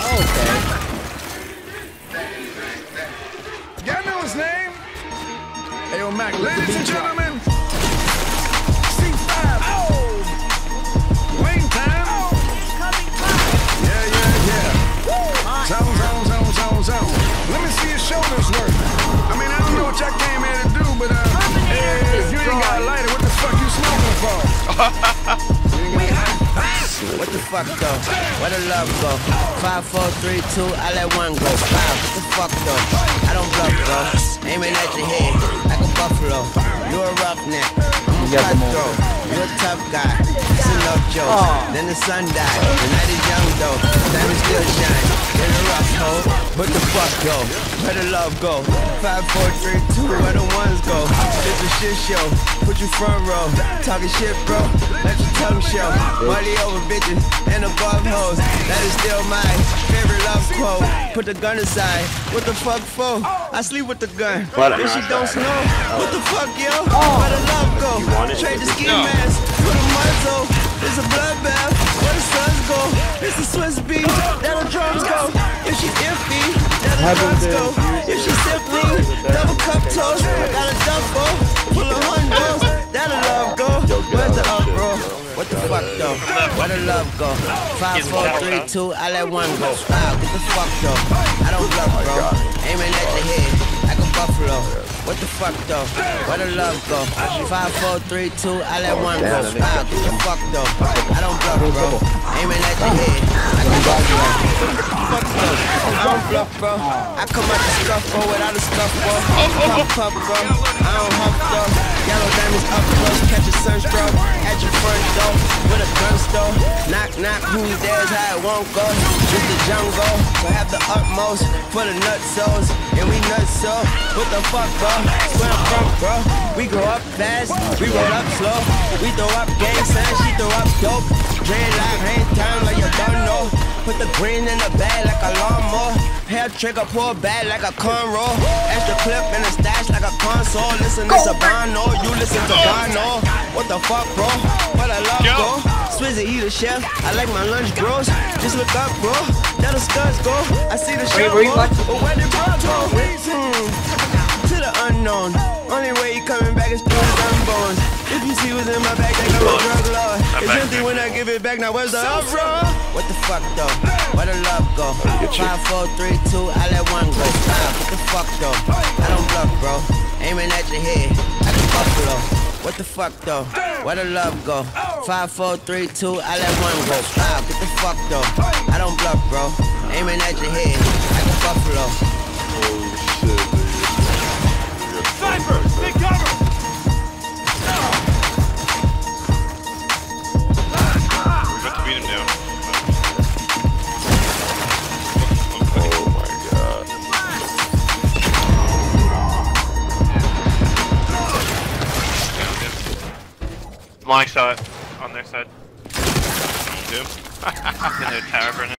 Okay. Y'all know his name? Hey, yo, Mac, ladies and gentlemen. C5. Oh! Wayne time. Oh! Yeah. Zone. Let me see your shoulders work. I mean, I don't know what y'all came here to do, but hey, if you ain't got a lighter, what the fuck you smoking for? What the fuck though? Where the love go? 5, 4, 3, 2, I let one go. Wow, what the fuck though? I don't bluff, bro. Aiming at your head like a buffalo. You a roughneck, I'm a cutthroat. You a tough guy. It's enough jokes. Then the sun died. The night is young though. Time is still shine. In a rough hole. What the fuck go? Where the love go? 5, 4, 3, 2, where the ones go? It's a shit show. Put you front row. Talking shit, bro. Let your tongue show. Money over bitches and above hoes. That is still my favorite love quote. Put the gun aside. What the fuck for? I sleep with the gun. If she don't snow, what the fuck, yo? Where the love go? Trade the ski mask for the muzzle. It's a bloodbath. Where the suns go? It's the Swiss beat. That'll drums go. If she iffy, that'll drums go. If she simply double cup toast, I got a duffel full of hundos. That'll love go. Where's the up, bro? What the fuck though? Where the love go? 5, 4, 3, 2, I let one go. Wow, get the fuck though. I don't bluff, bro. Aiming at your head like a buffalo. What the fuck though? Where the love go? 5, 4, 3, 2, I let one go. Wow, get the fuck though. I don't bluff, bro. Aiming at your head like a buffalo. What the fuck though? I don't bluff, bro. I come out the scuff, bro, without a scuff, bro. Puff, bro. I don't huff though. Yellow diamonds up close, catch a search, bro. At your front door, with a gun store. Knock, knock, who's there's how it won't go. Just the jungle, so have the utmost for the nutsos, and we nuts so. What the fuck, bro? Where I'm from, bro? We grow up fast, we roll up slow. We throw up gang signs, she throw up dope. Dreadlock, hang time like you don't know. Put the green in the bag like a lawnmower. Hair trigger, pull back like a cornrow. Extra clip in the stash like a console. Listen to Sabano, you listen to Bono. What the fuck, bro? Where the love go? Swizzy, he the chef. I like my lunch, bros. Just look up, bro. That the studs go. I see the show, but where the bro go? To the unknown. Only way he coming back is through his unbones. If you see what's in my bag, then I'm a drug lord. It's empty when I give it back. Now where's the up, bro? What the fuck though? Where the love go? 5, 4, 3, 2, I let one go. What the fuck though? I don't bluff, bro. Aiming at your head like a buffalo. What the fuck though? Where the love go? 5, 4, 3, 2, I let one go. What the fuck though? I don't bluff, bro. Aiming at your head like a buffalo. Oh shit. Sniper, take cover! We're about to beat him down. Oh my god. Long shot on their side. In their tower burning.